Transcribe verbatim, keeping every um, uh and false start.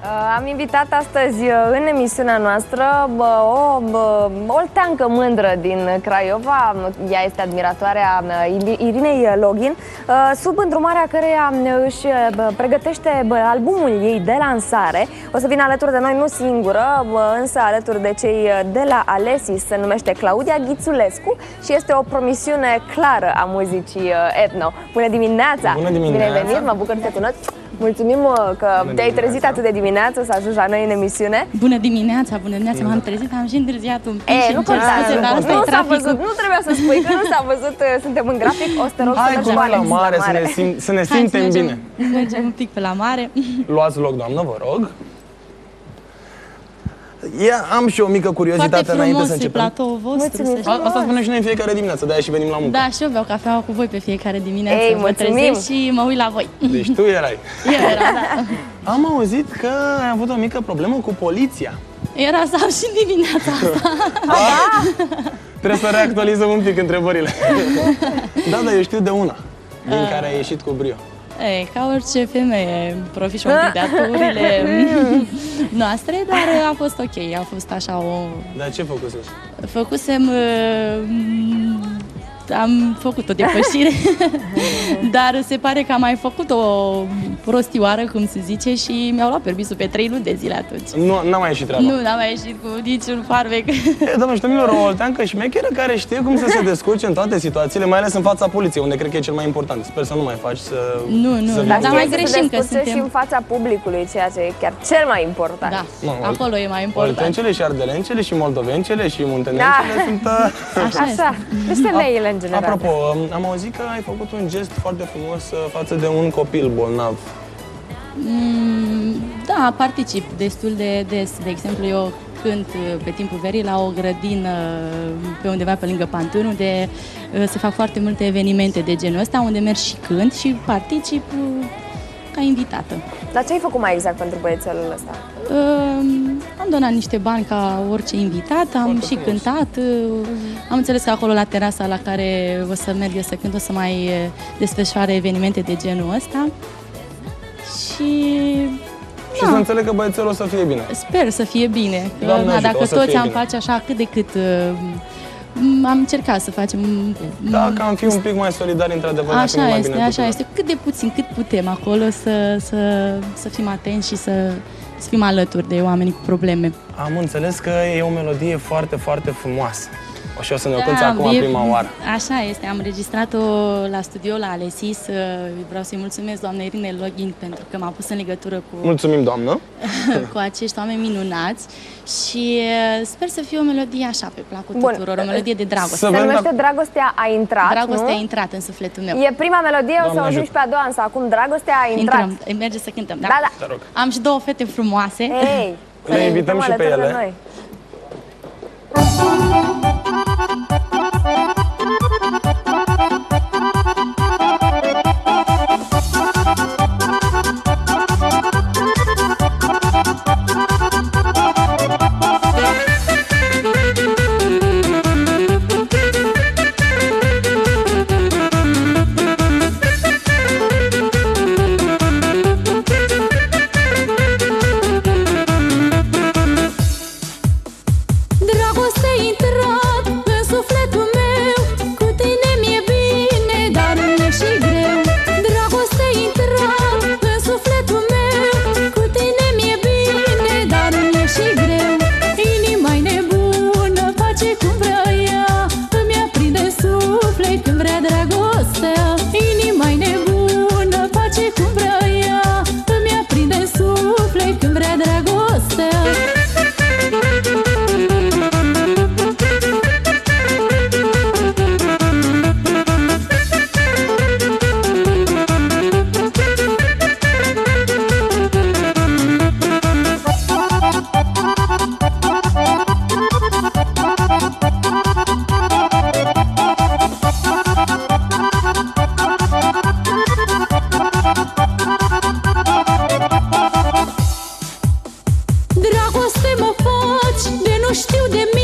Am invitat astăzi în emisiunea noastră o olteancă mândră din Craiova. Ea este admiratoarea Irinei Login, sub îndrumarea căreia își pregătește albumul ei de lansare. O să vină alături de noi, nu singură, însă alături de cei de la Alesis. Se numește Claudia Ghițulescu și este o promisiune clară a muzicii etno. Bună dimineața! Bună dimineața! Bine ai venit, mă bucur să te cunosc! Mulțumim că te-ai trezit atât de dimineață să ajungi la noi în emisiune. Bună dimineața, bună dimineața, m-am trezit, am și întârziat un pic. E, nu contează, nu s-a văzut, nu trebuia să spui că nu s-a văzut, suntem în grafic, o să te rog Hai să mergem la mare, să ne, sim, să ne simtem bine. Mergem un pic pe la mare. Luați loc, doamnă, vă rog. Ia, am și o mică curiozitate înainte să începem. Foarte frumos platoul vostru. Asta spunem și noi în fiecare dimineață, de-aia și venim la muncă. Da, și eu beau cafeaua cu voi pe fiecare dimineață. Ei, mă trezesc și mă uit la voi. Deci tu erai. Eu eram, da. Am auzit că ai avut o mică problemă cu poliția. Era sau și dimineața asta. Ah, trebuie să reactualizăm un pic întrebările. Da, dar eu știu de una, din care ai ieșit cu brio. E, ca orice femeie, profiși un pic de aturile noastre, dar a fost ok, a fost așa o... Dar ce făcusem? Făcusem... Am făcut o depășire, dar se pare că am mai făcut o prostioară, cum se zice, și mi-au luat permisul pe trei luni de zile atunci. Nu, n-am mai ieșit treaba. Nu, n-am mai ieșit cu niciun farmec. E, doamne, știu, o olteancă șmecheră care știe cum să se descurce în toate situațiile, mai ales în fața poliției, unde cred că e cel mai important. Sper să nu mai faci să... Nu, nu, să dar dar mai greșim că suntem... și în fața publicului, ceea ce e chiar cel mai important. Da, no, acolo e mai important. Oltencele și ardelencele și moldovencele și muntenencele da. sunt... Așa, Așa. Deci femeile în general. Apropo, am auzit că ai făcut un gest foarte frumos față de un copil bolnav. Mm, da, particip destul de des. De exemplu, eu cânt pe timpul verii la o grădină pe undeva pe lângă Pantân, unde se fac foarte multe evenimente de genul ăsta, unde merg și cânt și particip ca invitată. Dar ce ai făcut mai exact pentru băiețelul ăsta? Uh, am donat niște bani ca orice invitat, am foarte și frumos. Cântat. Uh, am înțeles că acolo la terasa la care o să merg eu să cânt o să mai desfășoare evenimente de genul ăsta. Și... Și da. Să înțeleg că băiețelul o să fie bine. Sper să fie bine. Că, Doamne na, ajută, dacă toți am bine. face așa cât de cât... Uh, am încercat să facem... Da, că am fi un pic mai solidari, într-adevăr. Așa este, mai așa este. Cât de puțin, cât putem acolo să, să, să fim atenți și să, să fim alături de oamenii cu probleme. Am înțeles că e o melodie foarte, foarte frumoasă. Și o să ne o cânti acum e, prima oară. Așa este, am înregistrat-o la studio la Alesis. Vreau să-i mulțumesc doamnei Irinei Login pentru că m-a pus în legătură cu... Mulțumim, doamnă! cu acești oameni minunați și sper să fie o melodie așa pe placul Bun. tuturor, o melodie de dragoste. Se numește Dragostea a intrat, Dragostea nu? a intrat în sufletul meu. E prima melodie, o să o ajungi pe a doua, însă acum Dragostea a intrat. Intrăm, merge să cântăm, da? Da, da. Te rog. Am și două fete frumoase. Ei, le invităm și pe ele. Dragoste mă faci de nu știu de mine.